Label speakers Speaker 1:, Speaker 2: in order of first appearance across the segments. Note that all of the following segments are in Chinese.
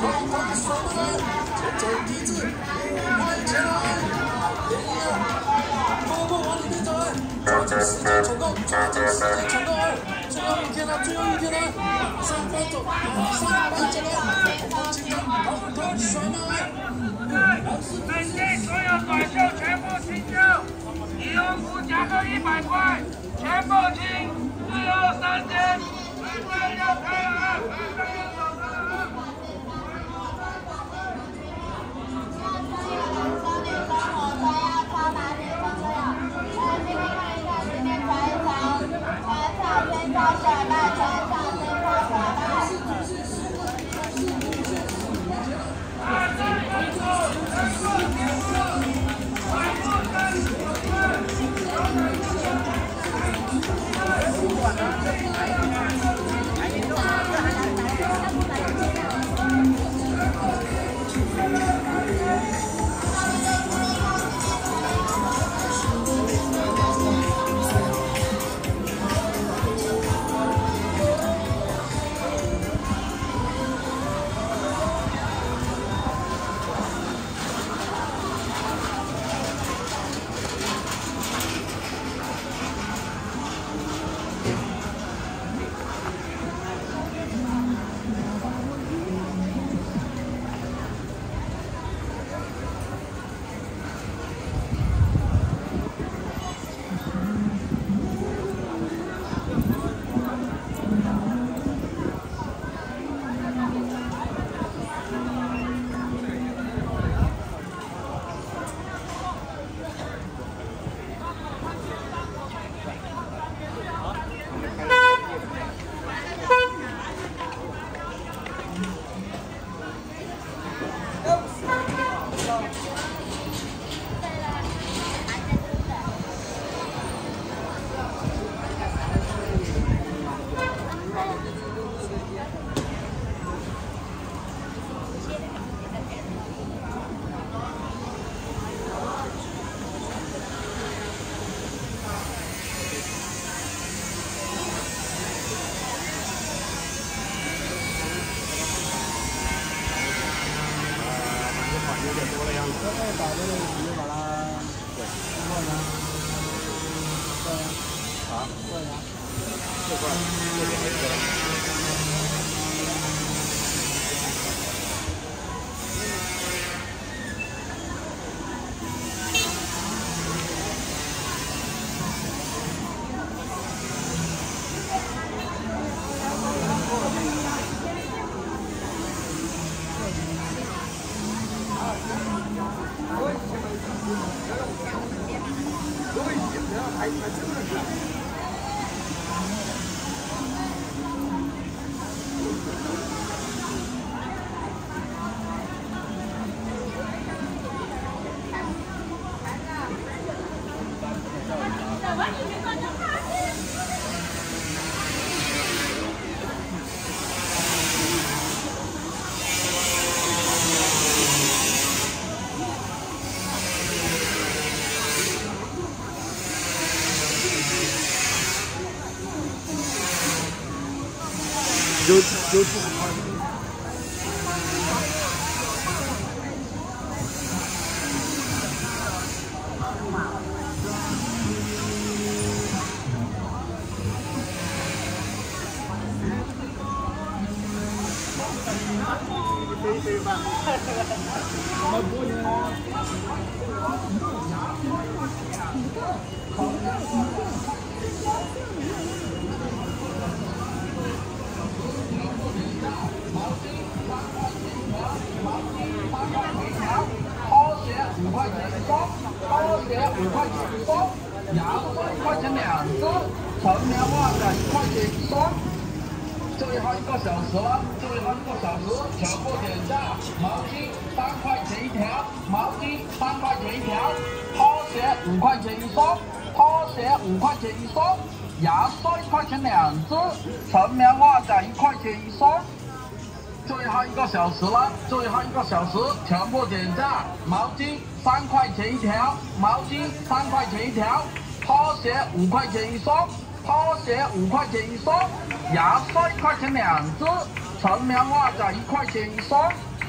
Speaker 1: 本地所有短袖全部清掉，1用户价格100块，全部清，最后3天，晚上要开了啊，晚上要走了啊。 最后1个小时了，最后1个小时全部点价，毛巾3块钱一条，毛巾3块钱一条，拖鞋5块钱一双，拖鞋5块钱一双，牙刷1块钱2只，纯棉袜仔1块钱一双。最后1个小时了，最后1个小时全部点价，毛巾3块钱一条，毛巾3块钱一条，拖鞋5块钱一双。拖鞋5块钱一双，牙刷1块钱2只，纯棉袜仔1块钱一双。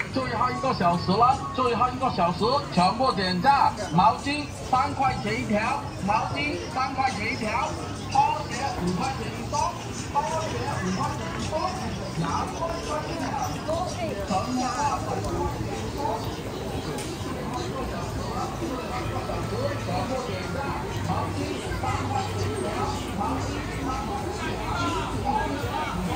Speaker 1: 最后1个小时了，最后1个小时全部点价，毛巾3块钱一条，毛巾3块钱一条，拖鞋5块钱一双，拖鞋5块钱一双，阳光专业很多，什么大款全部点价，毛巾3块钱一条，毛巾3块钱一条。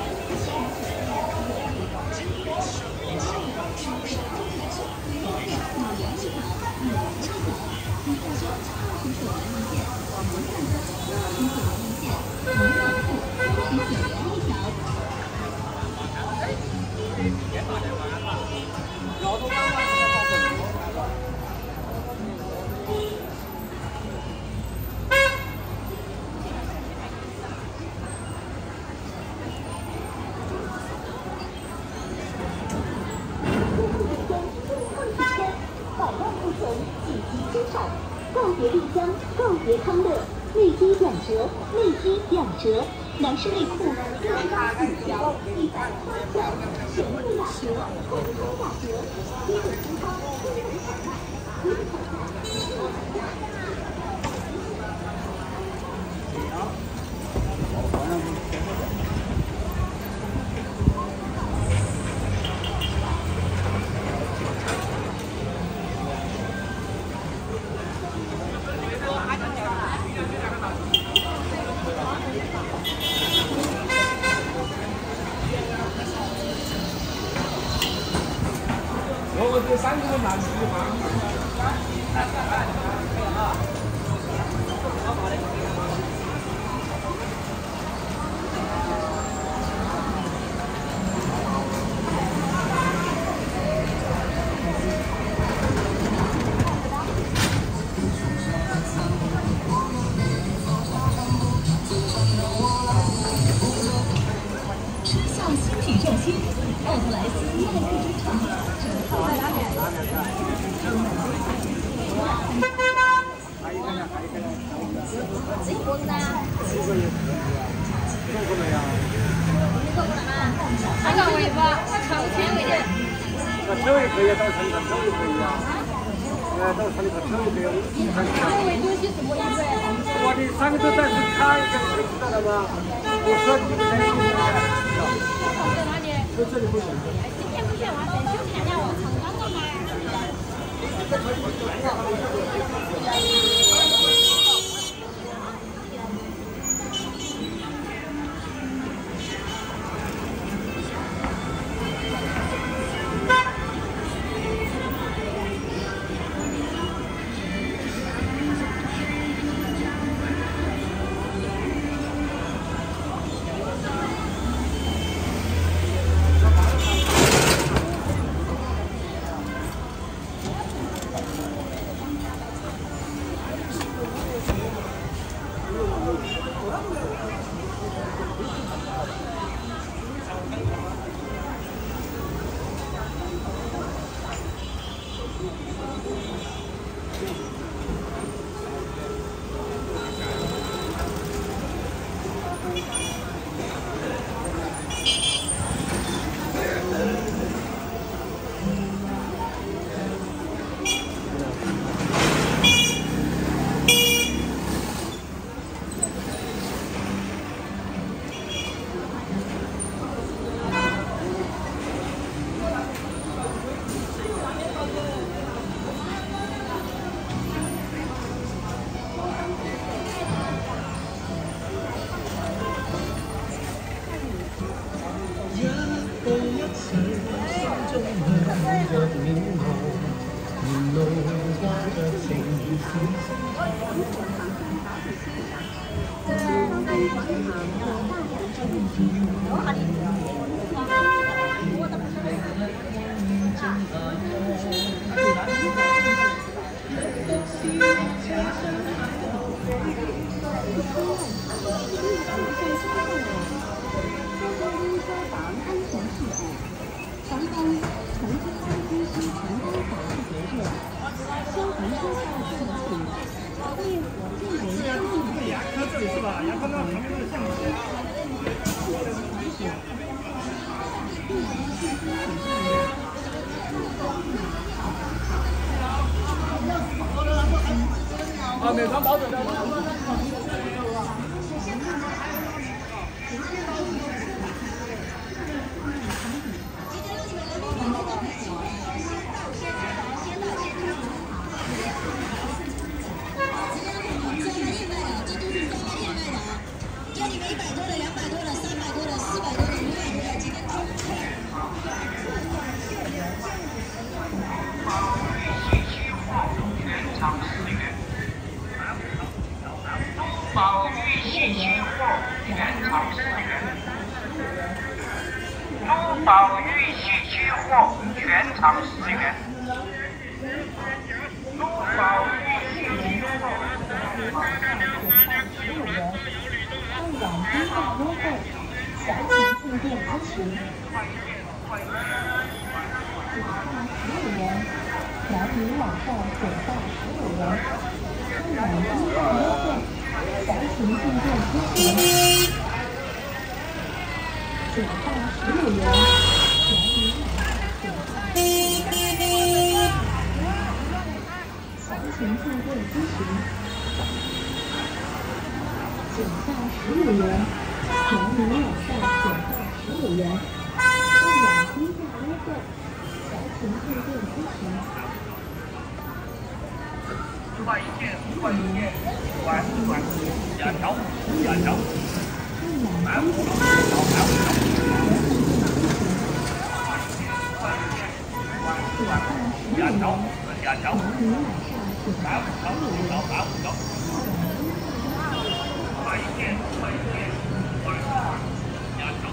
Speaker 2: 告别丽江，告别康乐，内衣2折，内衣2折，男士内裤6到4条，138角，全部打折，通通打折，基本清仓，个人采买，基本采买。
Speaker 3: 我这3个人拿10块。
Speaker 2: 车下新品上新，奥特莱斯耐克之城。
Speaker 4: 那个尾巴，它长前尾的。
Speaker 3: 那手也可以，到身上手也可以啊。到身上手也可以。
Speaker 4: 这尾东西什么意思？
Speaker 3: 我的3个都在是卡一个，你知道了吗？我说你们在这里。
Speaker 4: 放在哪里？
Speaker 3: 在这里不行。
Speaker 4: 今天不行，我等休看下我长江的嘛。
Speaker 3: 这里是吧？阳光那旁边那个巷子。 啊，面霜包着的。
Speaker 1: 宝玉系期货原厂10元，珠宝玉系期货全场10元，珠宝玉系期货。
Speaker 2: 会网低价优惠，详情进店咨询。减价15元，男女网上减价15元，会网低价优惠，详情进店咨询。减价15元，男女网上减价15元，详情进店咨询。减价15元，男女网上减价15元，会网低价优惠，详情进店咨询。
Speaker 1: 快一件，快一件，管假条，假条，买5条，买5条。假条，假条，买5条，5条，买5条。快一件，快一件，假条。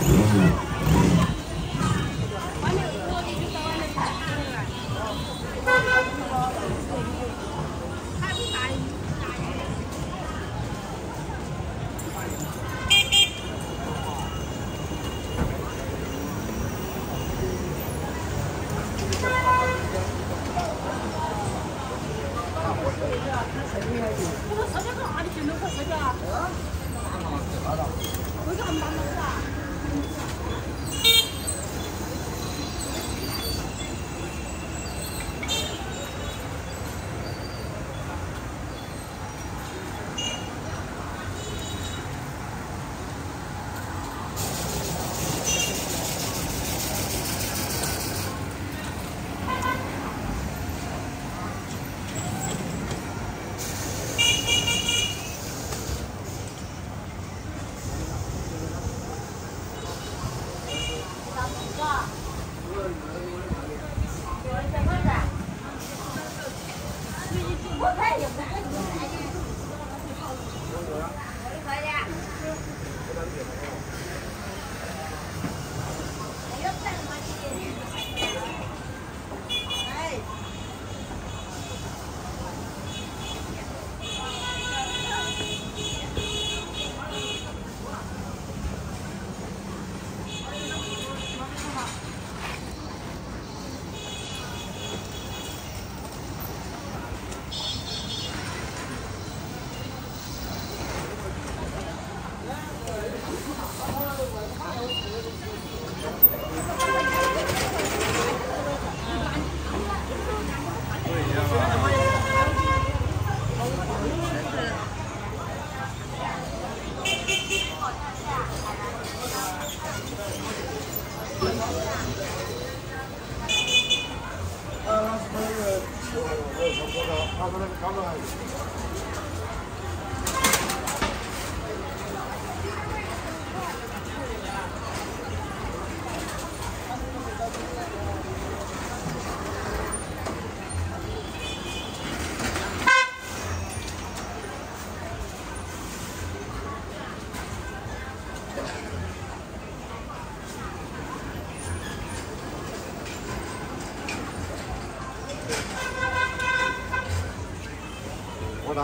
Speaker 3: 大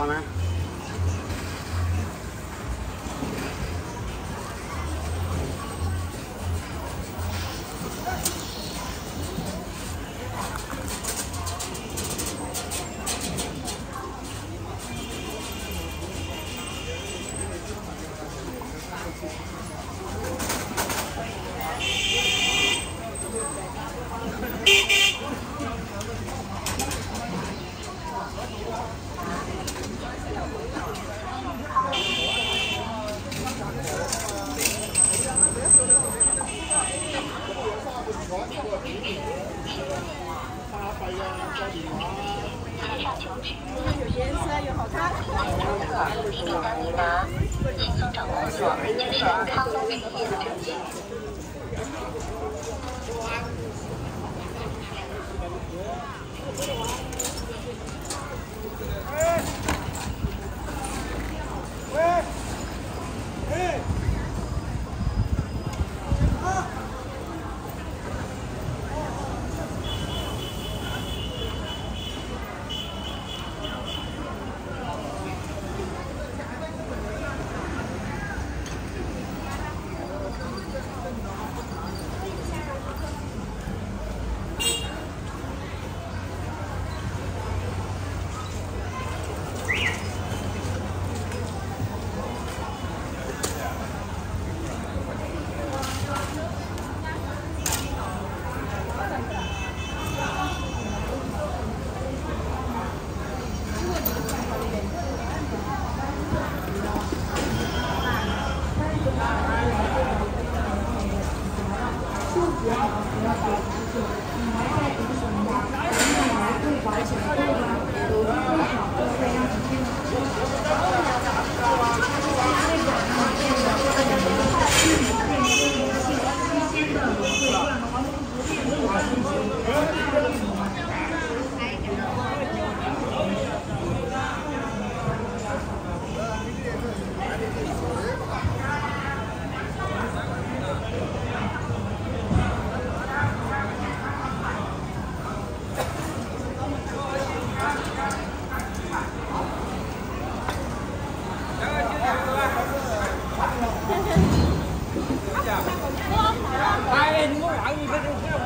Speaker 3: 哎，你我忘一分钟。